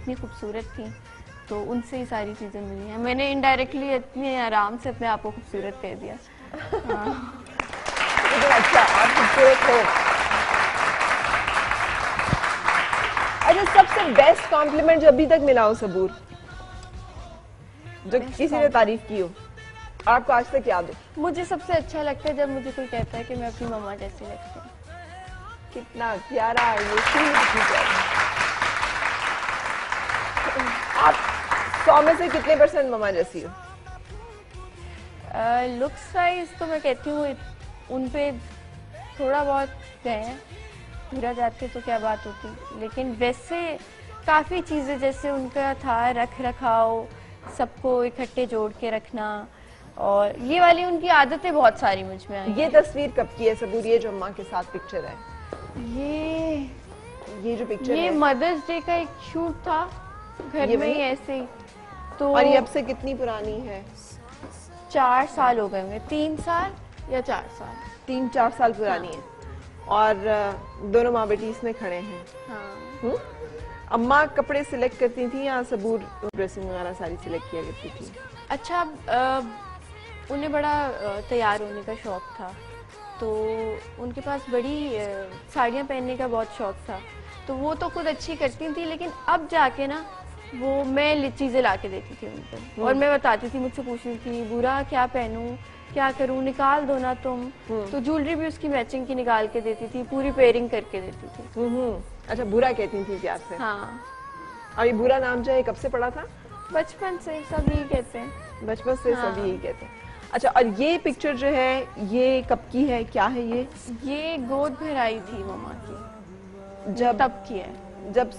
इतनी खूबसूरत थी, तो उनसे ही सारी चीज़ें मिली हैं। मैंने इनडायरेक्टली इतने आराम से अपने आप को खूबसूरत कह दिया। हाँ। तो अच्छा, आप खूबसूरत हो। अच्छा, सबसे बेस्ट कॉम्प्लीमेंट जो अभी तक मिला हो सबूर, जो किसी ने तारीफ की हो, आपको आज तक याद हो? मुझे सबसे अच्छा लगता है जब मुझे कोई कहता है कि मैं अपनी मम्मा जैसी लगती हूँ। कितना प्यारा है ये, कितनी प्यारी। आप 100 में से कितने % मम्मा जैसी हो? लुक्स वाइज तो मैं कहती हूँ उन पे थोड़ा बहुत है, पूरा जाते तो क्या बात होती, लेकिन वैसे काफ़ी चीज़ें जैसे उनका था रख रखाव, सबको इकट्ठे जोड़ के रखना, और ये वाली उनकी आदतें बहुत सारी मुझ में आई। ये तस्वीर कब की है सबूर, ये जो अम्मा के साथ पिक्चर है? ये जो पिक्चर है, ये मदर्स डे का एक शूट था घर में ही ऐसे ही। तो और ये अब से कितनी पुरानी है? 4 साल हो गए होंगे, 3 साल या 4 साल, 3-4 साल पुरानी है। और दोनों माँ बेटी इसमें खड़े हैं। हाँ। अम्मा कपड़े सिलेक्ट करती थी या सबूर ड्रेसिंग वगैरह सारी सिलेक्ट किया करती थी? अच्छा, उन्हें बड़ा तैयार होने का शौक था, तो उनके पास बड़ी साड़ियाँ पहनने का बहुत शौक था, तो वो तो खुद अच्छी करती थी, लेकिन अब जाके ना वो मैं चीज़ें ला के देती थी उनको, और मैं बताती थी, मुझसे पूछती थी बुरा क्या पहनूं, क्या करूं, निकाल दो ना तुम। तो ज्वेलरी भी उसकी मैचिंग की निकाल के देती थी, पूरी पेयरिंग करके देती थी। अच्छा, बुरा कहती थी प्यार से? हाँ। और ये बुरा नाम जो है कब से पड़ा था? बचपन से, सब यही कहते हैं, बचपन से। हाँ। सब यही कहते हैं। अच्छा, और ये पिक्चर जो है ये कब की है, क्या है ये गोद भराई थी मम्मा की, जब तब की है, जब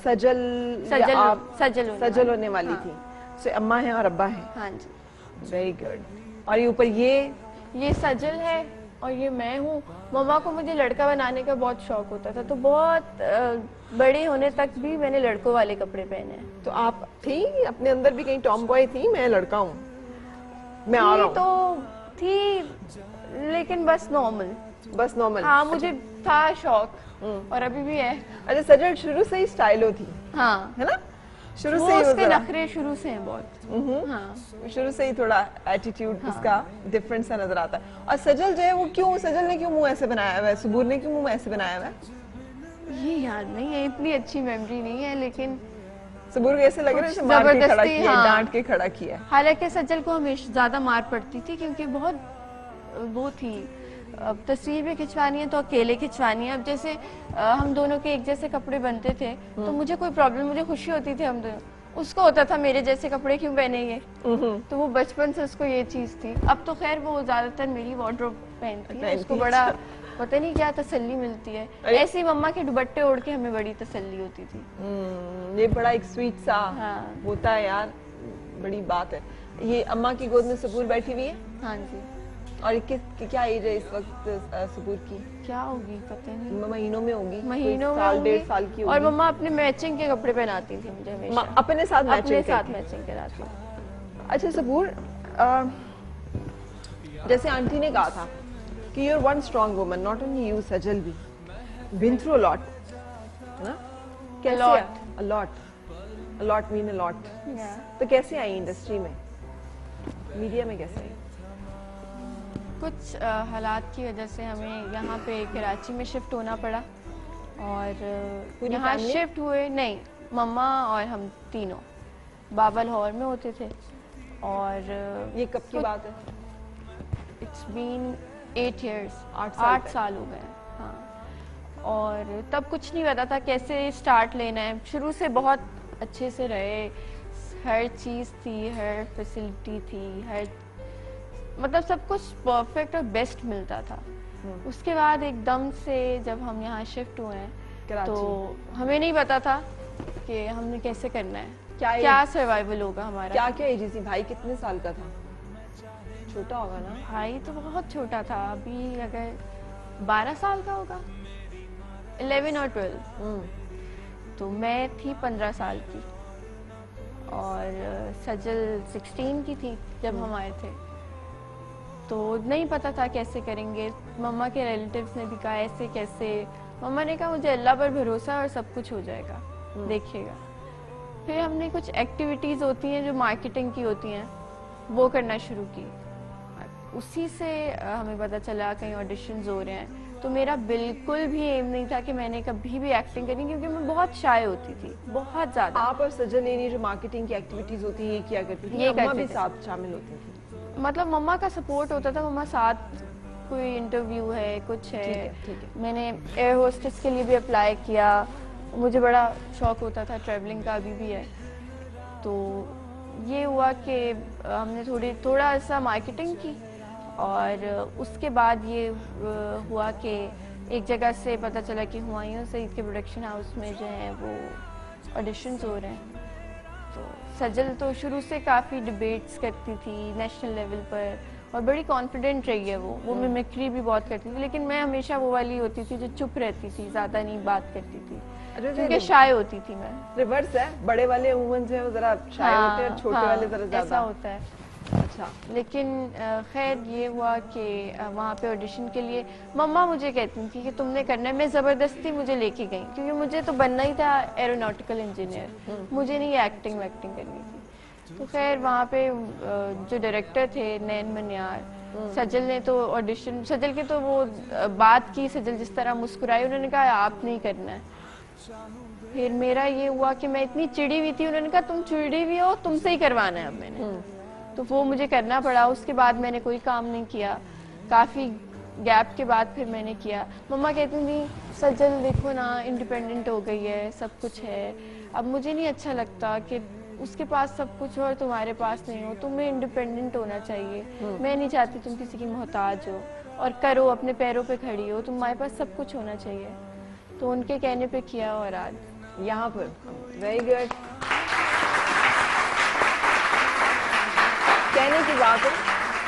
सजल होने वाली थी। तो अम्मा है और अब्बा है। हाँ जी। Very good. और ये ऊपर ये सजल है और ये मैं हूँ। मम्मा को मुझे लड़का बनाने का बहुत शौक होता था, तो बहुत बड़े होने तक भी मैंने लड़कों वाले कपड़े पहने हैं। तो आप थी अपने अंदर भी कहीं टॉम बॉय थी, मैं लड़का हूँ, मैं आ रहा हूँ? तो थी, लेकिन बस नॉर्मल। हाँ, मुझे था शौक, और अभी भी है। अच्छा, सजल शुरू से ही स्टाइलो थी। हाँ, है ना, शुरू से ही उसके नखरे शुरू से हैं बहुत। हाँ, शुरू से ही थोड़ा एटीट्यूड उसका डिफरेंट सा नजर आता है। और सजल जो है वो क्यों, सजल ने क्यों मुंह ऐसे बनाया हुआ है, सबूर ने क्यों मुंह ऐसे बनाया हुआ है, ये याद नहीं है, इतनी अच्छी मेमोरी नहीं है, लेकिन सबूर को ऐसे लग रहा है जैसे मार के खड़ा किया है, डांट के खड़ा किया है। हालांकि सज्जल को हमेशा ज्यादा मार पड़ती थी, क्योंकि बहुत वो थी, अब तस्वीर भी खिंचवानी है तो अकेले खिंचवानी है। अब जैसे हम दोनों के एक जैसे कपड़े बनते थे, तो मुझे कोई प्रॉब्लम, मुझे खुशी होती थी, हम दोनों, उसको होता था मेरे जैसे कपड़े क्यों पहनेंगे, तो वो बचपन से उसको ये चीज थी। अब तो खैर वो ज्यादातर मेरी वार्डरोब पहनती है, उसको बड़ा पता नहीं क्या तसल्ली मिलती है। ऐसी मम्मा के दुपट्टे ओढ़ के हमें बड़ी तसल्ली होती थी। ये बड़ा एक स्वीट सा होता है यार, बड़ी बात है। ये अम्मा की गोद में सबूर बैठी हुई है? हाँ जी। और क्या एज है इस वक्त सबूर की? क्या होगी पता नहीं, महीनों में होगी, महीनों में, साल 1.5 साल की होगी। और मम्मा अपने मैचिंग के कपड़े पहनाती थी मुझे हमेशा, अपने साथ मैचिंग कराती। अच्छा सबूर, जैसे आंटी ने कहा था कि you are one strong woman, not only you, Sajal भी बीन थ्रू अ लॉट, है ना? कैसे? a lot mean a lot। तो कैसे आई इंडस्ट्री में, मीडिया में कैसे आई? कुछ हालात की वजह से हमें यहाँ पे कराची में शिफ्ट होना पड़ा, और यहाँ शिफ्ट हुए, नहीं, मम्मा और हम तीनों बाबा लाहौर में होते थे। और ये कब की बात है? इट्स बीन 8 years, 8 साल हो गए। हाँ, और तब कुछ नहीं पता था कैसे स्टार्ट लेना है। शुरू से बहुत अच्छे से रहे, हर चीज़ थी, हर फैसिलिटी थी, हर मतलब सब कुछ परफेक्ट और बेस्ट मिलता था। उसके बाद एकदम से जब हम यहाँ शिफ्ट हुए हैं, तो हमें नहीं पता था कि हमने कैसे करना है, क्या सर्वाइवल होगा हमारा। क्या क्या एज थी? भाई कितने साल का था? छोटा होगा ना? भाई तो बहुत छोटा था, अभी अगर 12 साल का होगा, 11 और 12। तो मैं थी 15 साल की, और सजल 16 की थी जब हम आए थे। तो नहीं पता था कैसे करेंगे। मम्मा के रिलेटिव्स ने भी कहा ऐसे कैसे, मम्मा ने कहा मुझे अल्लाह पर भरोसा और सब कुछ हो जाएगा, देखिएगा। फिर हमने कुछ एक्टिविटीज़ होती हैं जो मार्केटिंग की होती हैं, वो करना शुरू की। उसी से हमें पता चला कहीं ऑडिशंस हो रहे हैं। तो मेरा बिल्कुल भी एम नहीं था कि मैंने कभी भी एक्टिंग करनी, क्योंकि मैं बहुत शाय होती थी, बहुत ज़्यादा। आप और सज्जल ने जो मार्केटिंग की एक्टिविटीज़ होती है ये किया करती थी? ये अम्मा भी साथ शामिल होती थी? मतलब मम्मा का सपोर्ट होता था, मम्मा साथ कोई इंटरव्यू है कुछ है। ठीक है। मैंने एयर होस्टेस के लिए भी अप्लाई किया, मुझे बड़ा शौक होता था, ट्रैवलिंग का अभी भी है। तो ये हुआ कि हमने थोड़ा सा मार्केटिंग की, और उसके बाद ये हुआ कि एक जगह से पता चला कि हुमायूं सईद के प्रोडक्शन हाउस में जो है वो ऑडिशंस हो रहे हैं। तो सज्जल तो शुरू से काफ़ी डिबेट्स करती थी नेशनल लेवल पर, और बड़ी कॉन्फिडेंट रही है वो मिमिक्री भी बहुत करती थी, लेकिन मैं हमेशा वो वाली होती थी जो चुप रहती थी, ज़्यादा नहीं बात करती थी, क्योंकि शाय होती थी मैं। रिवर्स है, बड़े वाले अमूमन जो है वो ज़रा शाय होते हैं, छोटे वाले ज़रा ज़्यादा। ऐसा होता है। अच्छा। लेकिन खैर ये हुआ कि वहाँ पे ऑडिशन के लिए मम्मा मुझे कहती थी कि तुमने करना है। मैं ज़बरदस्ती मुझे लेके गई, क्योंकि मुझे तो बनना ही था एरोनॉटिकल इंजीनियर, मुझे नहीं एक्टिंग वैक्टिंग करनी थी। तो खैर वहाँ पे जो डायरेक्टर थे नैन मनियार, सज्जल ने तो ऑडिशन, सज्जल की तो वो बात की, सज्जल जिस तरह मुस्कुराई, उन्होंने कहा आप नहीं करना है। फिर मेरा ये हुआ कि मैं इतनी चिड़ी हुई थी, उन्होंने कहा तुम चिड़ी हुई हो, तुमसे ही करवाना है अब मैंने। तो वो मुझे करना पड़ा। उसके बाद मैंने कोई काम नहीं किया, काफ़ी गैप के बाद फिर मैंने किया। मम्मा कहती थी सज्जल देखो ना, इंडिपेंडेंट हो गई है, सब कुछ है, अब मुझे नहीं अच्छा लगता कि उसके पास सब कुछ हो और तुम्हारे पास नहीं हो, तुम्हें इंडिपेंडेंट होना चाहिए। मैं नहीं चाहती तुम किसी की मोहताज हो, और करो, अपने पैरों पे खड़ी हो, तुम्हारे पास सब कुछ होना चाहिए। तो उनके कहने पे किया, और आज यहाँ पर। Very good. कहने की बात है,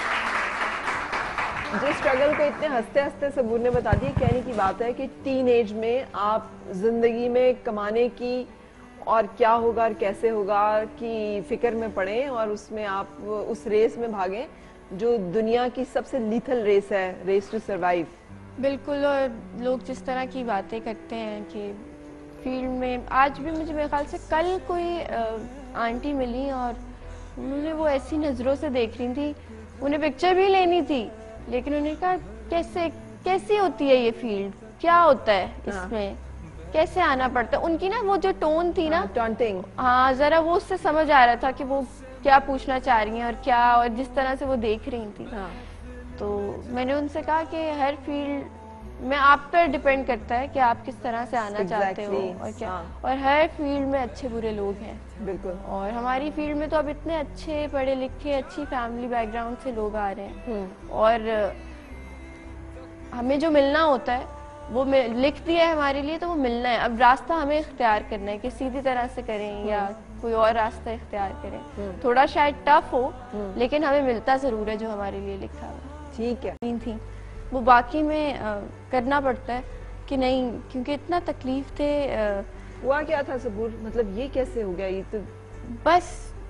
जिस स्ट्रगल को इतने हंसते हंसते सबूर ने बता दिया, कहने की बात है कि टीन एज में आप जिंदगी में कमाने की और क्या होगा और कैसे होगा की फिक्र में पड़े, और उसमें आप उस रेस में भागें जो दुनिया की सबसे लीथल रेस है, रेस टू सर्वाइव। बिल्कुल। और लोग जिस तरह की बातें करते हैं कि फील्ड में, आज भी मुझे मेरे ख्याल से कल कोई आंटी मिली और उन्होंने वो ऐसी नज़रों से देख रही थी, उन्हें पिक्चर भी लेनी थी, लेकिन उन्होंने कहा कैसी होती है ये फील्ड, क्या होता है इसमें, कैसे आना पड़ता है। उनकी ना वो जो टोन थी ना, टॉन्टिंग, हाँ, जरा वो उससे समझ आ रहा था कि वो क्या पूछना चाह रही हैं और क्या, और जिस तरह से वो देख रही थी। तो मैंने उनसे कहा कि हर फील्ड में आप पर डिपेंड करता है कि आप किस तरह से आना चाहते हो और क्या। और हर फील्ड में अच्छे बुरे लोग हैं, बिल्कुल। और हमारी फील्ड में तो अब इतने अच्छे पढ़े लिखे, अच्छी फैमिली बैकग्राउंड से लोग आ रहे हैं, और हमें जो मिलना होता है वो लिख दिया है हमारे लिए, तो वो मिलना है। अब रास्ता हमें इख्तियार करना है कि सीधी तरह से करें या कोई और रास्ता इख्तियार करें। थोड़ा शायद टफ हो, लेकिन हमें मिलता जरूर है जो हमारे लिए लिखा हुआ। ठीक है। थी वो बाकी में करना पड़ता है कि नहीं, क्योंकि इतना तकलीफ थे। हुआ क्या था सबूर, मतलब ये कैसे हो गया? ये तो बस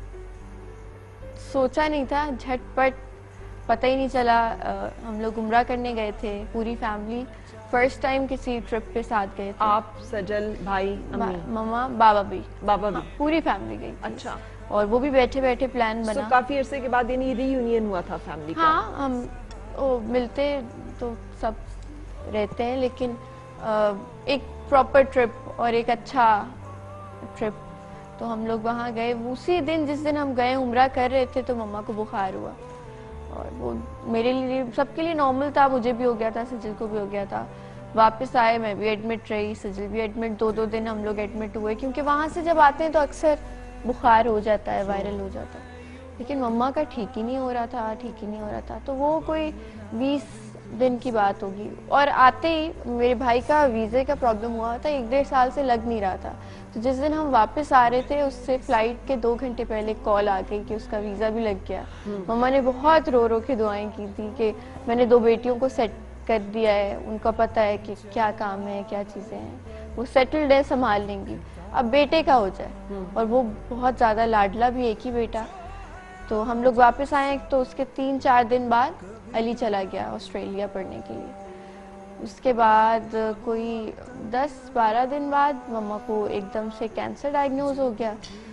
सोचा नहीं था, झटपट, पता ही नहीं चला। हम लोग उम्रा करने गए थे पूरी फैमिली, फर्स्ट टाइम किसी ट्रिप पे साथ गए थे। आप, सजल, भाई, मम्मा, बाबा भी हाँ, पूरी फैमिली गई थी। अच्छा। और वो भी बैठे बैठे प्लान बना। काफी अरसे के बाद यानी रीयूनियन हुआ था फैमिली का? हाँ, हम मिलते तो सब रहते हैं, लेकिन एक प्रॉपर ट्रिप और एक अच्छा ट्रिप, तो हम लोग वहाँ गए। उसी दिन जिस दिन हम गए उम्रा कर रहे थे तो मम्मा को बुखार हुआ, और वो मेरे लिए, सबके लिए नॉर्मल था, मुझे भी हो गया था, सजल को भी हो गया था। वापस आए, मैं भी एडमिट रही, सजल भी एडमिट, 2-2 दिन हम लोग एडमिट हुए, क्योंकि वहाँ से जब आते हैं तो अक्सर बुखार हो जाता है, वायरल हो जाता है। लेकिन मम्मा का ठीक ही नहीं हो रहा था, तो वो कोई 20 दिन की बात होगी। और आते ही मेरे भाई का वीज़े का प्रॉब्लम हुआ था, 1-1.5 साल से लग नहीं रहा था। तो जिस दिन हम वापस आ रहे थे उससे फ्लाइट के 2 घंटे पहले कॉल आ गई कि उसका वीज़ा भी लग गया। मम्मा ने बहुत रो रो के दुआएं की थी कि मैंने 2 बेटियों को सेट कर दिया है, उनका पता है कि क्या काम है, क्या चीज़ें हैं, वो सेटल्ड है, संभाल लेंगी, अब बेटे का हो जाए। और वो बहुत ज़्यादा लाडला भी, एक ही बेटा। तो हम लोग वापस आए तो उसके 3-4 दिन बाद अली चला गया ऑस्ट्रेलिया पढ़ने के लिए। उसके बाद कोई 10-12 दिन बाद मम्मा को एकदम से कैंसर डायग्नोज हो गया।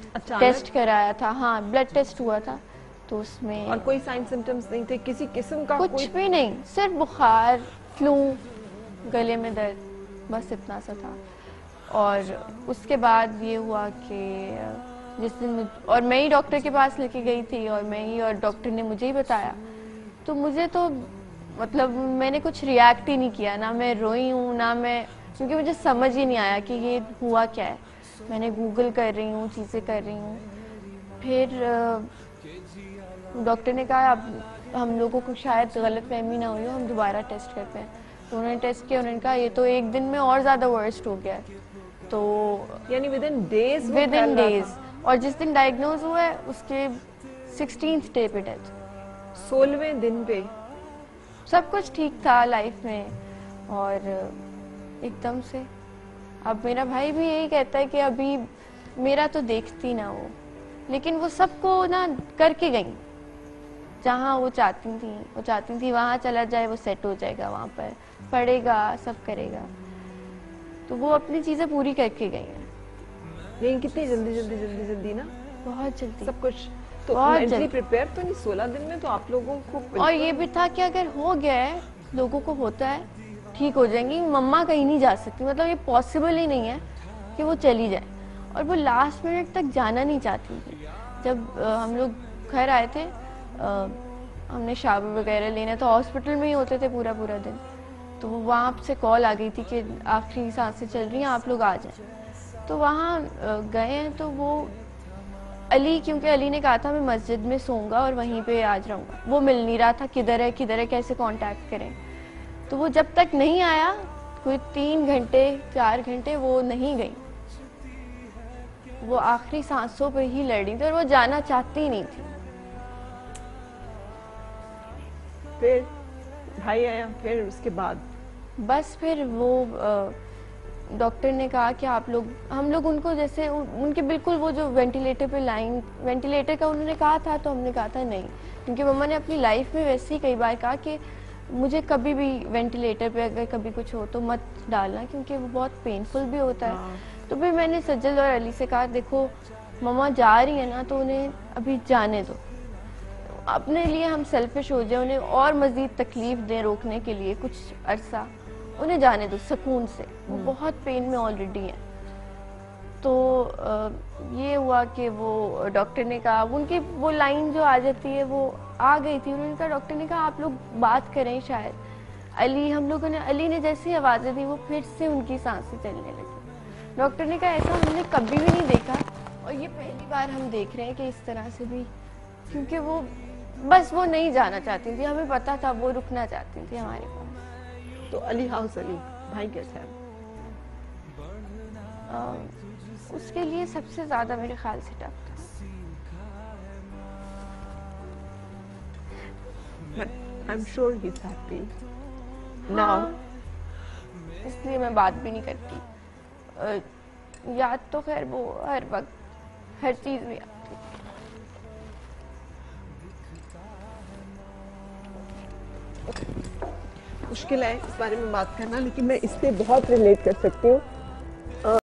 टेस्ट कराया था, हाँ ब्लड टेस्ट हुआ था, तो उसमें और कोई साइन सिम्टम्स नहीं थे किसी किस्म का? कुछ भी नहीं, सिर्फ बुखार, फ्लू, गले में दर्द, बस इतना सा था। और उसके बाद ये हुआ कि जिस दिन, और मैं ही डॉक्टर के पास लेके गई थी और मैं ही, और डॉक्टर ने मुझे ही बताया, तो मुझे तो मतलब मैंने कुछ रिएक्ट ही नहीं किया, ना मैं रोई हूँ ना मैं, क्योंकि मुझे समझ ही नहीं आया कि ये हुआ क्या है। मैंने गूगल कर रही हूँ, चीज़ें कर रही हूँ, फिर डॉक्टर ने कहा अब हम लोगों को शायद गलतफहमी ना हुई हो, हम दोबारा टेस्ट करते हैं। तो उन्होंने टेस्ट किया, उन्होंने कहा ये तो एक दिन में और ज़्यादा वर्स्ट हो गया है, तो यानी within days? Within days, और जिस दिन डायग्नोज हुआ है उसके 16th डे पे डेथ। 16वें दिन पे? सब कुछ ठीक था लाइफ में, और एकदम से अब मेरा भाई भी यही कहता है कि अभी मेरा तो देखती ना वो, लेकिन वो सबको ना करके गई, जहाँ वो चाहती थी वहाँ चला जाए, वो सेट हो जाएगा, वहाँ पर पढ़ेगा, सब करेगा, तो वो अपनी चीजें पूरी करके गई है। लेकिन कितनी जल्दी ना, बहुत जल्दी सब कुछ। तो मेंटली प्रिपेयर तो नहीं 16 दिन में, तो आप लोगों को? और ये भी था कि अगर हो गया है, लोगों को होता है, ठीक हो जाएंगी, मम्मा कहीं नहीं जा सकती, मतलब ये पॉसिबल ही नहीं है कि वो चली जाए। और वो लास्ट मिनट तक जाना नहीं चाहती थी। जब हम लोग घर आए थे, हमने शावर वगैरह लेना था, हॉस्पिटल में ही होते थे पूरा दिन, तो वो वहाँ से कॉल आ गई थी कि आखिरी सांसें चल रही हैं, आप लोग आ जाएं। तो वहाँ गए हैं, तो वो अली, क्योंकि अली ने कहा था मैं मस्जिद में सोऊंगा और वहीं पे आज रहूँगा, वो मिल नहीं रहा था, किधर है कैसे कांटेक्ट करें। तो वो जब तक नहीं आया, कोई 3 घंटे 4 घंटे वो नहीं गई, वो आखिरी सांसों पर ही लड़ रही थी और वो जाना चाहती ही नहीं थी। फिर भाई आया, फिर उसके बाद बस फिर वो डॉक्टर ने कहा कि आप लोग, हम लोग उनको जैसे उनके बिल्कुल वो जो वेंटिलेटर पे लाइन, वेंटिलेटर का उन्होंने कहा था, तो हमने कहा था नहीं, क्योंकि मम्मा ने अपनी लाइफ में वैसे ही कई बार कहा कि मुझे कभी भी वेंटिलेटर पे अगर कभी कुछ हो तो मत डालना, क्योंकि वो बहुत पेनफुल भी होता है। तो फिर मैंने सज्जल और अली से कहा देखो मम्मा जा रही है ना, तो उन्हें अभी जाने दो, अपने लिए हम सेल्फिश हो जाए, उन्हें और मजीद तकलीफ दें रोकने के लिए कुछ अरसा, उन्हें जाने दो सुकून से, वो बहुत पेन में ऑलरेडी है। तो ये हुआ कि वो डॉक्टर ने कहा, उनकी वो लाइन जो आ जाती है वो आ गई थी, उन्होंने कहा, डॉक्टर ने कहा आप लोग बात करें शायद। अली ने जैसी आवाज़ें दी, वो फिर से उनकी सांसें चलने लगी। डॉक्टर ने कहा ऐसा हमने कभी भी नहीं देखा, और ये पहली बार हम देख रहे हैं कि इस तरह से भी, क्योंकि वो बस वो नहीं जाना चाहती थी, हमें पता था वो रुकना चाहती थी हमारे पास। तो अली भाई कैसा है? उसके लिए सबसे ज्यादा मेरे ख्याल से टफ था। But I'm sure he's happy now. इसलिए मैं बात भी नहीं करती, याद तो खैर वो हर वक्त हर चीज में आती। मुश्किल है इस बारे में बात करना, लेकिन मैं इससे बहुत रिलेट कर सकती हूँ।